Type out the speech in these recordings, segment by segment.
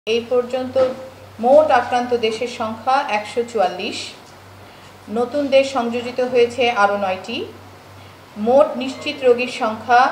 এই পর্যন্ত মোট আক্রান্ত দেশের সংখ্যা ১৪৪। নতুন দেশ সংযোজিত হয়েছে আরও ৯টি। মোট নিশ্চিত রোগীর সংখ্যা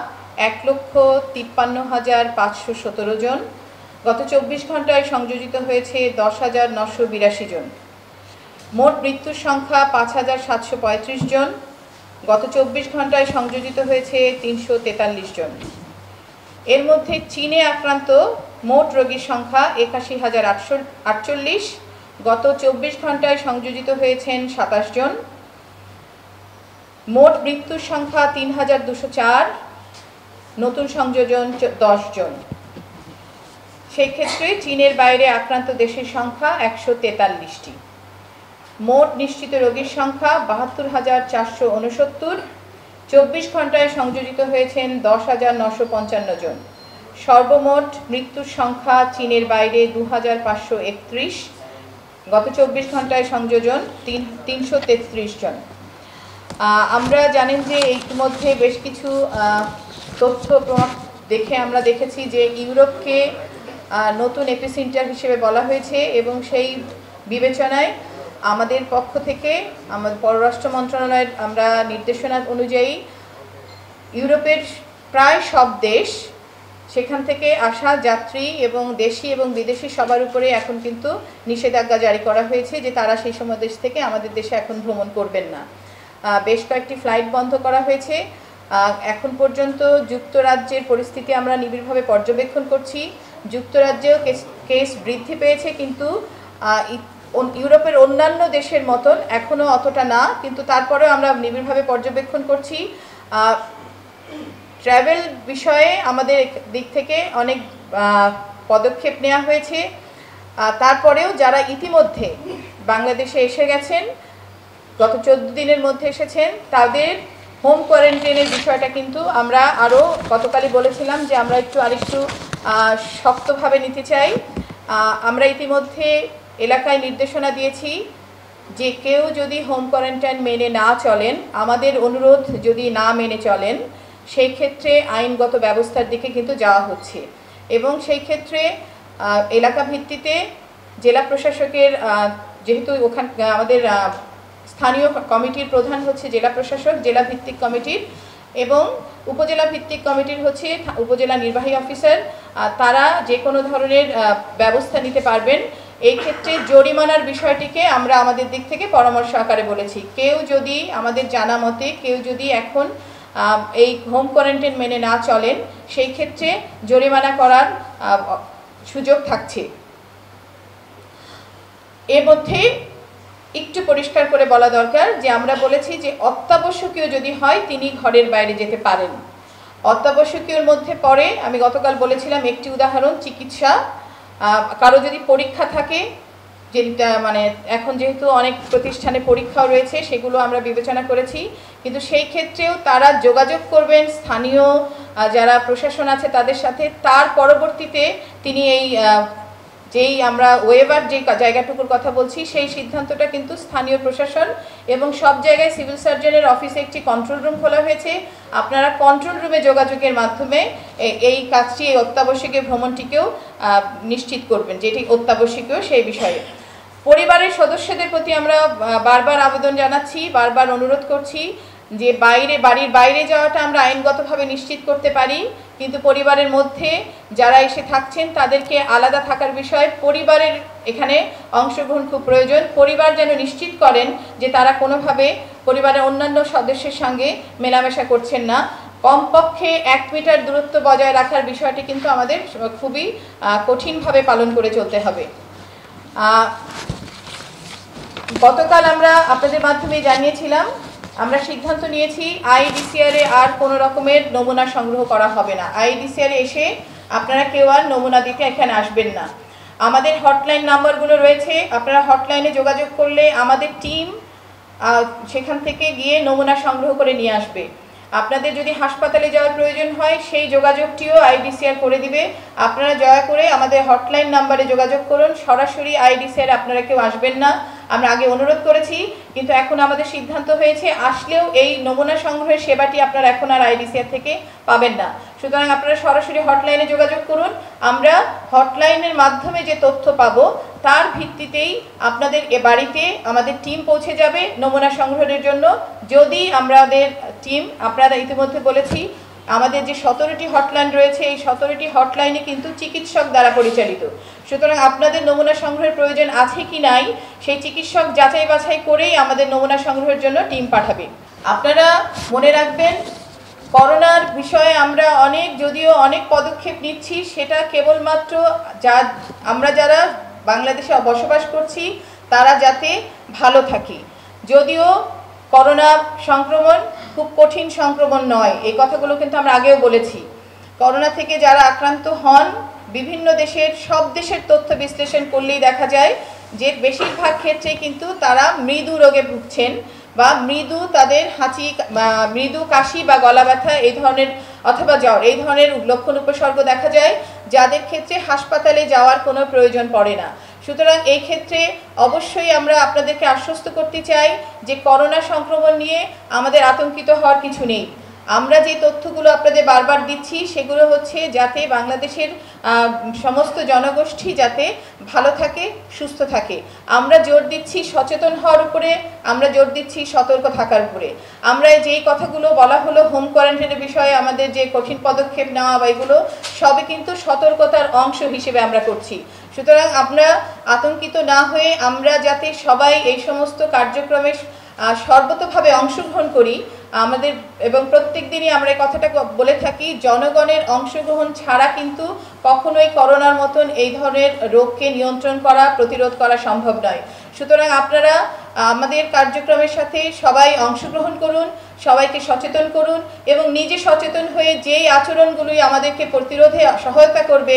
১,৫৩,৫১৭ জন। গত ২৪ ঘন্টায় সংযোজিত হয়েছে ১০,৯৮২ জন। মোট মৃত্যুর সংখ্যা ৫,৭৩৫ জন। গত ২৪ ঘন্টায় সংযোজিত হয়েছে ৩৪৩ জন। এর মধ্যে চীনে আক্রান্ত মোট রোগীর সংখ্যা ৮১,৮৪৮। গত ২৪ ঘন্টায় সংযোজিত হয়েছেন ২৭ জন। মোট মৃত্যুর সংখ্যা ৩,২০৪। নতুন সংযোজন ১০ জন। সেই ক্ষেত্রে চীনের বাইরে আক্রান্ত দেশের সংখ্যা ১৪৩টি। মোট নিশ্চিত রোগীর সংখ্যা ৭২,৪৬৯। ২৪ ঘন্টায় সংযোজিত হয়েছেন ১০,৯৫৫ জন। সর্বমোট মৃত্যুর সংখ্যা চীনের বাইরে ২,৫৩১। গত ২৪ ঘন্টায় সংযোজন ৩৩৩ জন। আমরা জানেন যে ইতিমধ্যে বেশ কিছু তথ্য দেখে আমরা দেখেছি যে ইউরোপকে নতুন এপিসেন্টার হিসেবে বলা হয়েছে এবং সেই বিবেচনায় আমাদের পক্ষ থেকে আমাদের পররাষ্ট্র মন্ত্রণালয়ের আমরা নির্দেশনা অনুযায়ী ইউরোপের প্রায় সব দেশ সেখান থেকে আসা যাত্রী এবং দেশি এবং বিদেশি সবার উপরে এখন কিন্তু নিষেধাজ্ঞা জারি করা হয়েছে যে তারা সেই সময় দেশ থেকে আমাদের দেশে এখন ভ্রমণ করবেন না। বেশ কয়েকটি ফ্লাইট বন্ধ করা হয়েছে। এখন পর্যন্ত যুক্তরাজ্যের পরিস্থিতি আমরা নিবিড়ভাবে পর্যবেক্ষণ করছি। যুক্তরাজ্যেও কেস বৃদ্ধি পেয়েছে, কিন্তু ইউরোপের অন্যান্য দেশের মতন এখনও অতটা না, কিন্তু তারপরেও আমরা নিবিড়ভাবে পর্যবেক্ষণ করছি। ট্রাভেল বিষয়ে আমাদের দিক থেকে অনেক পদক্ষেপ নেওয়া হয়েছে। তারপরেও যারা ইতিমধ্যে বাংলাদেশে এসে গেছেন, গত 14 দিনের মধ্যে এসেছেন, তাদের হোম কোয়ারেন্টাইনের বিষয়টা কিন্তু আমরা আরও গতকালই বলেছিলাম যে আমরা আরেকটু শক্তভাবে নিতে চাই। আমরা ইতিমধ্যে এলাকায় নির্দেশনা দিয়েছি যে কেউ যদি হোম কোয়ারেন্টাইন মেনে না চলেন, আমাদের অনুরোধ যদি না মেনে চলেন, সেই ক্ষেত্রে আইনগত ব্যবস্থার দিকে কিন্তু যাওয়া হচ্ছে। এবং সেই ক্ষেত্রে এলাকা ভিত্তিতে জেলা প্রশাসকের, যেহেতু আমাদের স্থানীয় কমিটির প্রধান হচ্ছে জেলা প্রশাসক, জেলা ভিত্তিক কমিটির, এবং উপজেলা ভিত্তিক কমিটির হচ্ছে উপজেলা নির্বাহী অফিসার, তারা যে কোনো ধরনের ব্যবস্থা নিতে পারবেন। এই ক্ষেত্রে জরিমানার বিষয়টিকে আমরা আমাদের দিক থেকে পরামর্শ আকারে বলেছি। কেউ যদি আমাদের জানা মতে কেউ যদি এখন এই হোম কোয়ারেন্টাইন মেনে না চলেন, সেই ক্ষেত্রে জরিমানা করার সুযোগ থাকছে। এর মধ্যে একটু পরিষ্কার করে বলা দরকার যে আমরা বলেছি যে অত্যাবশ্যকীয় যদি হয় তিনি ঘরের বাইরে যেতে পারেন। অত্যাবশ্যকীয়র মধ্যে পড়ে, আমি গতকাল বলেছিলাম একটি উদাহরণ, চিকিৎসা। কারো যদি পরীক্ষা থাকে, যেটা মানে এখন যেহেতু অনেক প্রতিষ্ঠানে পরীক্ষাও রয়েছে, সেগুলো আমরা বিবেচনা করেছি, কিন্তু সেই ক্ষেত্রেও তারা যোগাযোগ করবেন স্থানীয় যারা প্রশাসন আছে তাদের সাথে। তার পরবর্তীতে তিনি যেই আমরা ওয়েভার যে জায়গাটুকুর কথা বলছি, সেই সিদ্ধান্তটা কিন্তু স্থানীয় প্রশাসন এবং সব জায়গায় সিভিল সার্জনের অফিসে একটি কন্ট্রোল রুম খোলা হয়েছে। আপনারা কন্ট্রোল রুমে যোগাযোগের মাধ্যমে এই কাজটি, এই অত্যাবশ্যকীয় ভ্রমণটিকেও নিশ্চিত করবেন যেটি অত্যাবশ্যকীয় সেই বিষয়ে। পরিবারের সদস্যদের প্রতি আমরা বারবার আবেদন জানাচ্ছি, বারবার অনুরোধ করছি যে বাড়ির বাইরে যাওয়াটা আমরা আইনগতভাবে নিশ্চিত করতে পারি, কিন্তু পরিবারের মধ্যে যারা এসে থাকছেন তাদেরকে আলাদা থাকার বিষয়ে পরিবারের এখানে অংশগ্রহণ খুব প্রয়োজন। পরিবার যেন নিশ্চিত করেন যে তারা কোনোভাবে পরিবারের অন্যান্য সদস্যের সঙ্গে মেলামেশা করছেন না। কমপক্ষে 1 মিটার দূরত্ব বজায় রাখার বিষয়টি কিন্তু আমাদের খুবই কঠিনভাবে পালন করে চলতে হবে। গতকাল আমরা আপনাদের মাধ্যমে জানিয়েছিলাম, আমরা সিদ্ধান্ত নিয়েছি আইডিসিআরে আর কোনো রকমের নমুনা সংগ্রহ করা হবে না। আইডিসিআরে এসে আপনারা কেউ আর নমুনা দিতে এখানে আসবেন না। আমাদের হটলাইন নাম্বারগুলো রয়েছে, আপনারা হটলাইনে যোগাযোগ করলে আমাদের টিম সেখান থেকে গিয়ে নমুনা সংগ্রহ করে নিয়ে আসবে। আপনাদের যদি হাসপাতালে যাওয়ার প্রয়োজন হয়, সেই যোগাযোগটিও আইডিসিআর করে দিবে। আপনারা দয়া করে আমাদের হটলাইন নাম্বারে যোগাযোগ করুন। সরাসরি আইডিসিআর আপনারা কেউ আসবেন না, আমরা আগে অনুরোধ করেছি, কিন্তু এখন আমাদের সিদ্ধান্ত হয়েছে আসলেও এই নমুনা সংগ্রহের সেবাটি আপনারা এখন আর আইডিসিআর থেকে পাবেন না। সুতরাং আপনারা সরাসরি হটলাইনে যোগাযোগ করুন। আমরা হটলাইনের মাধ্যমে যে তথ্য পাবো তার ভিত্তিতেই আপনাদের বাড়িতে আমাদের টিম পৌঁছে যাবে নমুনা সংগ্রহের জন্য। যদি আমাদের টিম, আপনারা ইতিমধ্যে বলেছি, আমাদের যে 17টি হটলাইন রয়েছে, এই 17টি হটলাইনে কিন্তু চিকিৎসক দ্বারা পরিচালিত। সুতরাং আপনাদের নমুনা সংগ্রহের প্রয়োজন আছে কি নাই সেই চিকিৎসক যাচাই বাছাই করেই আমাদের নমুনা সংগ্রহের জন্য টিম পাঠাবে। আপনারা মনে রাখবেন, করোনার বিষয়ে আমরা যদিও অনেক পদক্ষেপ নিচ্ছি, সেটা কেবলমাত্র আমরা যারা বাংলাদেশে বসবাস করছি তারা যাতে ভালো থাকি। যদিও করোনা সংক্রমণ খুব কঠিন সংক্রমণ নয়, এই কথাগুলো কিন্তু আমরা আগেও বলেছি। করোনা থেকে যারা আক্রান্ত হন, বিভিন্ন সব দেশের তথ্য বিশ্লেষণ করলেই দেখা যায় যে বেশিরভাগ ক্ষেত্রে কিন্তু তারা মৃদু রোগে ভুগছেন বা তাদের মৃদু কাশি বা গলা ব্যথা এই ধরনের অথবা জ্বর এই ধরনের লক্ষণ উপসর্গ দেখা যায়, যাদের ক্ষেত্রে হাসপাতালে যাওয়ার কোনো প্রয়োজন পড়ে না। সুতরাং এই ক্ষেত্রে অবশ্যই আমরা আপনাদেরকে আশ্বস্ত করতে চাই যে করোনা সংক্রমণ নিয়ে আমাদের আতঙ্কিত হওয়ার কিছু নেই। আমরা যে তথ্যগুলো আপনাদের বারবার দিচ্ছি সেগুলো হচ্ছে যাতে বাংলাদেশের সমস্ত জনগোষ্ঠী যাতে ভালো থাকে, সুস্থ থাকে। আমরা জোর দিচ্ছি সচেতন হওয়ার উপরে, আমরা জোর দিচ্ছি সতর্ক থাকার উপরে। আমরা যেই কথাগুলো বলা হলো হোম কোয়ারেন্টাইনের বিষয়ে আমাদের যে কঠিন পদক্ষেপ নেওয়া বা এগুলো সবই কিন্তু সতর্কতার অংশ হিসেবে আমরা করছি। সুতরাং আমরা আতঙ্কিত না হয়ে আমরা যাতে সবাই এই সমস্ত কার্যক্রমে সর্বতোভাবে অংশগ্রহণ করি আমাদের, এবং প্রত্যেক দিনই আমরা এই কথাটা বলে থাকি, জনগণের অংশগ্রহণ ছাড়া কিন্তু কখনোই করোনার মতন এই ধরনের রোগকে নিয়ন্ত্রণ করা, প্রতিরোধ করা সম্ভব নয়। সুতরাং আপনারা আমাদের কার্যক্রমের সাথে সবাই অংশগ্রহণ করুন, সবাইকে সচেতন করুন এবং নিজে সচেতন হয়ে যেই আচরণগুলোই আমাদেরকে প্রতিরোধে সহায়তা করবে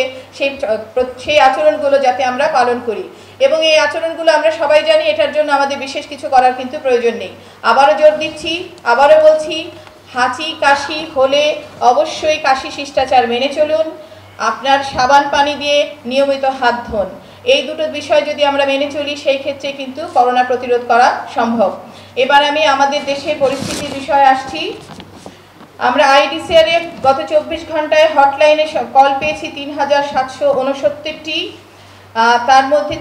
সেই আচরণগুলো যাতে আমরা পালন করি। এবং এই আচরণগুলো আমরা সবাই জানি, এটার জন্য আমাদের বিশেষ কিছু করার কিন্তু প্রয়োজন নেই। আবারও জোর দিচ্ছি, আবারও বলছি, হাঁচি কাশি হলে অবশ্যই কাশি শিষ্টাচার মেনে চলুন। আপনার সাবান পানি দিয়ে নিয়মিত হাত ধোন। এই দুটো বিষয় যদি আমরা মেনে চলি সেই ক্ষেত্রে কিন্তু করোনা প্রতিরোধ করা সম্ভব। এবার আমি আমাদের দেশের পরিস্থিতির বিষয়ে আসছি। আমরা আইডিসিআর এর গত 24 ঘন্টায় হটলাইনে কল পেয়েছি 3769টি, তার মধ্যে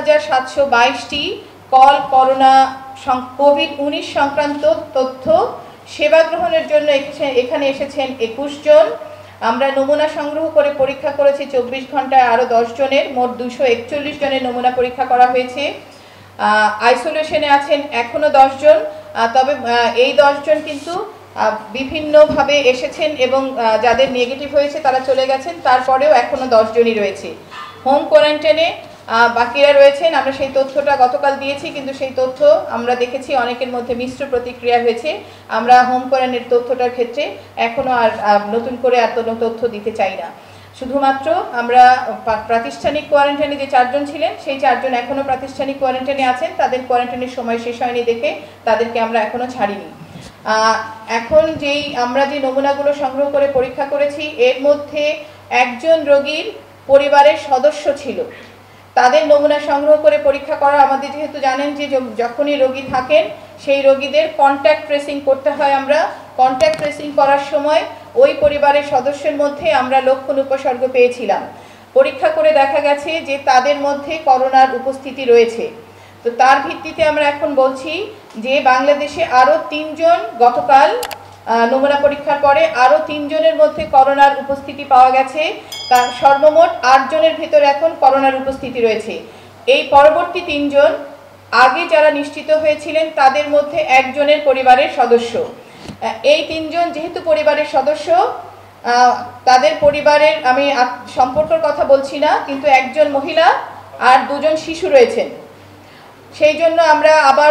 3722টি কল করোনা কোভিড-19 সংক্রান্ত তথ্য। সেবা গ্রহণের জন্য এখানে এসেছেন 21 জন। আমরা নমুনা সংগ্রহ করে পরীক্ষা করেছি 24 ঘন্টায় আরও 10 জনের, মোট 241 জনের নমুনা পরীক্ষা করা হয়েছে। আইসোলেশনে আছেন এখনও 10 জন, তবে এই 10 জন কিন্তু বিভিন্নভাবে এসেছেন এবং যাদের নেগেটিভ হয়েছে তারা চলে গেছেন, তারপরেও এখনও 10 জনই রয়েছে। হোম কোয়ারেন্টাইনে বাকিরা রয়েছেন, আমরা সেই তথ্যটা গতকাল দিয়েছি, কিন্তু সেই তথ্য আমরা দেখেছি অনেকের মধ্যে মিশ্র প্রতিক্রিয়া হয়েছে। আমরা হোম কোয়ারেন্টাইনের তথ্যটার ক্ষেত্রে এখনও আর নতুন করে আর কোনো তথ্য দিতে চাই না। শুধুমাত্র আমরা প্রাতিষ্ঠানিক কোয়ারেন্টাইনে যে 4 জন ছিলেন সেই 4 জন এখনও প্রাতিষ্ঠানিক কোয়ারেন্টাইনে আছেন, তাদের কোয়ারেন্টাইনের সময় শেষ হয়নি দেখে তাদেরকে আমরা এখনও ছাড়িনি। এখন আমরা যে নমুনাগুলো সংগ্রহ করে পরীক্ষা করেছি এর মধ্যে একজন রোগীর পরিবারের সদস্য ছিল, তাদের নমুনা সংগ্রহ করে পরীক্ষা করা। আমাদের যেহেতু জানেন যে যখনই রোগী থাকেন সেই রোগীদের কন্ট্যাক্ট ট্রেসিং করতে হয়। আমরা কন্ট্যাক্ট ট্রেসিং করার সময় ওই পরিবারের সদস্যের মধ্যে আমরা লক্ষণ উপসর্গ পেয়েছিলাম। পরীক্ষা করে দেখা গেছে যে তাদের মধ্যে করোনার উপস্থিতি রয়েছে। তো তার ভিত্তিতে আমরা এখন বলছি যে বাংলাদেশে আরও 3 জন গতকাল নমুনা পরীক্ষার পরে আরও 3 জনের মধ্যে করোনার উপস্থিতি পাওয়া গেছে। তার সর্বমোট 8 জনের ভিতরে এখন করোনার উপস্থিতি রয়েছে। এই পরবর্তী 3 জন আগে যারা নিশ্চিত হয়েছিলেন তাদের মধ্যে একজনের পরিবারের সদস্য। এই 3 জন যেহেতু পরিবারের সদস্য, তাদের পরিবারের আমি সম্পর্কের কথা বলছি না, কিন্তু একজন মহিলা আর 2 জন শিশু রয়েছেন। সেই জন্য আমরা আবার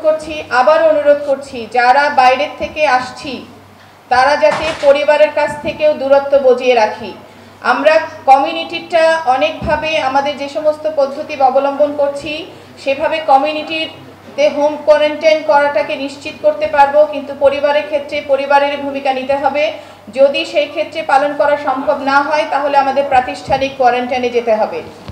অনুরোধ করছি যারা বাইরের থেকে আসছি তারা যাতে পরিবারের কাছ থেকেও দূরত্ব বজিয়ে রাখি। আমরা কমিউনিটিটা অনেকভাবে আমাদের যে সমস্ত পদ্ধতি অবলম্বন করছি সেভাবে কমিউনিটিতে হোম কোয়ারেন্টাইন করাটাকে নিশ্চিত করতে পারবো, কিন্তু পরিবারের ক্ষেত্রে পরিবারের ভূমিকা নিতে হবে। যদি সেই ক্ষেত্রে পালন করা সম্ভব না হয় তাহলে আমাদের প্রাতিষ্ঠানিক কোয়ারেন্টাইনে যেতে হবে।